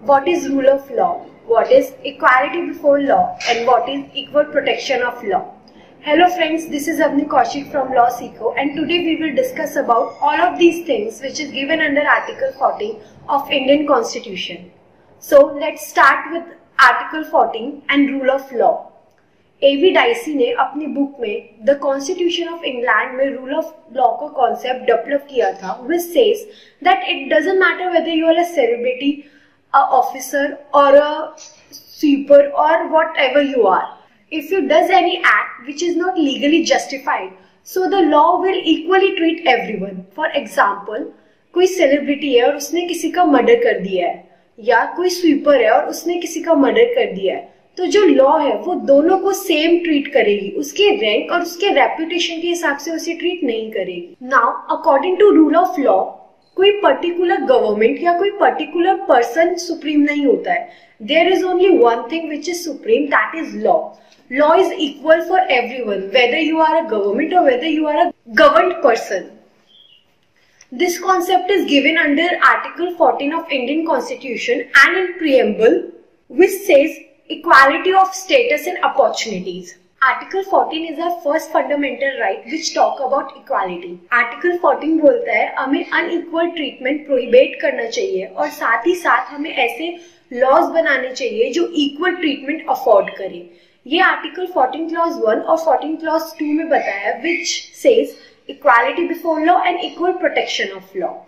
what is rule of law, what is equality before law, and what is equal protection of law. Hello friends, this is Avni Kaushik from LawSikho, and today we will discuss about all of these things which is given under Article 14 of Indian Constitution. So let's start with Article 14 and rule of law. A.V. Dicey ने अपनी book में the constitution of England में rule of law का concept develop किया था, which says that it doesn't matter whether you are a celebrity, a officer or a sweeper or whatever you are. If you does any act which is not legally justified, so the law will equally treat everyone. For example, कोई celebrity है और उसने किसी का murder कर दिया है, या कोई sweeper है और उसने किसी का murder कर दिया है, तो जो लॉ है वो दोनों को सेम ट्रीट करेगी, उसके रैंक और उसके रेपुटेशन के हिसाब से उसे ट्रीट नहीं करेगी. Now according to rule of law, कोई पर्टिकुलर गवर्नमेंट या कोई पर्टिकुलर पर्सन सुप्रीम नहीं होता है. There is only one thing which is supreme, that is law. Law is equal for everyone, whether you are a government और whether you are a governed person. This concept is given under Article 14 of Indian Constitution and in preamble, which says equality of status and opportunities. Article 14 is our first fundamental right which talk about equality. Article 14 बोलता है हमें unequal treatment prohibit करना चाहिए और साथ ही साथ हमें ऐसे laws बनाने चाहिए जो equal treatment afford करे. ये Article 14 clause 1 और 14 clause 2 में बताया, which says equality before law and equal protection of law.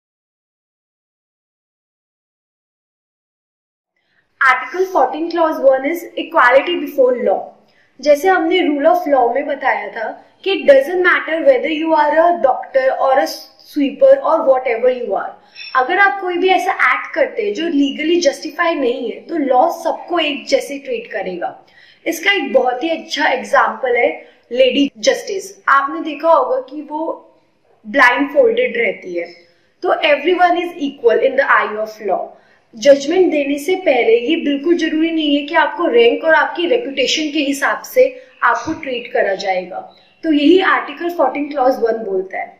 Article 14 clause 1 is equality before law. जैसे हमने रूल ऑफ लॉ में बताया था कि it doesn't matter whether you are a doctor or a sweeper or whatever you are. अगर आप कोई भी ऐसा एक्ट करते हैं जो लीगली जस्टिफाई नहीं है तो लॉ सबको एक जैसे ट्रीट करेगा. इसका एक बहुत ही अच्छा एग्जाम्पल है लेडी जस्टिस. आपने देखा होगा कि वो ब्लाइंड फोल्डेड रहती है, तो everyone is equal in the eye of law. Judgment देने से पहले ये बिल्कुल जरूरी नहीं है कि आपको रैंक और आपकी रेपुटेशन के हिसाब से आपको ट्रीट करा जाएगा. तो यही आर्टिकल 14 क्लॉज 1 बोलता है.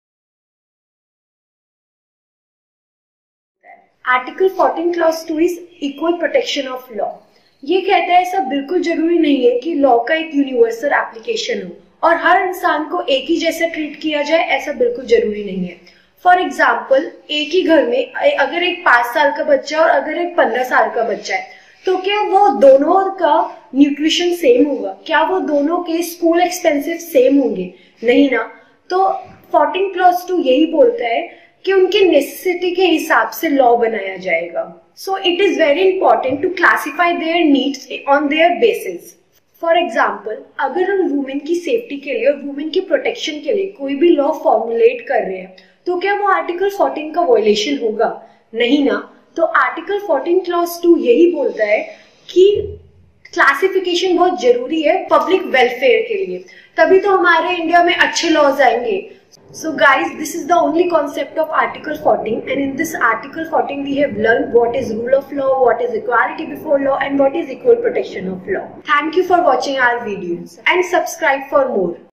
Article 14 clause 2 is equal protection of law. ये कहता है ऐसा बिल्कुल जरूरी नहीं है कि लॉ का एक यूनिवर्सल एप्लीकेशन हो और हर इंसान को एक ही जैसा ट्रीट किया जाए, ऐसा बिल्कुल जरूरी नहीं है. फॉर एग्जाम्पल, एक ही घर में अगर एक 5 साल का बच्चा और अगर एक 15 साल का बच्चा है, तो क्या वो दोनों का न्यूट्रिशन सेम होगा? क्या वो दोनों के स्कूल एक्सपेंसिव सेम होंगे? नहीं ना. तो 14 क्लॉज 2 यही बोलता है कि उनकी नेसेसिटी के हिसाब से लॉ बनाया जाएगा. So it is very important to classify their needs on their basis. For example, अगर हम वुमेन की सेफ्टी के लिए और वुमेन की प्रोटेक्शन के लिए कोई भी लॉ फॉर्मुलेट कर रहे हैं, तो क्या वो आर्टिकल 14 का वायलेशन होगा? नहीं ना. तो आर्टिकल 14 क्लॉज 2 यही बोलता है कि क्लासिफिकेशन बहुत जरूरी है पब्लिक वेलफेयर के लिए, तभी तो हमारे इंडिया में अच्छे लॉज आएंगे. So guys, this is the only concept of Article 14, and in this Article 14 we have learned what is rule of law, what is equality before law, and what is equal protection of law. Thank you for watching our videos and subscribe for more.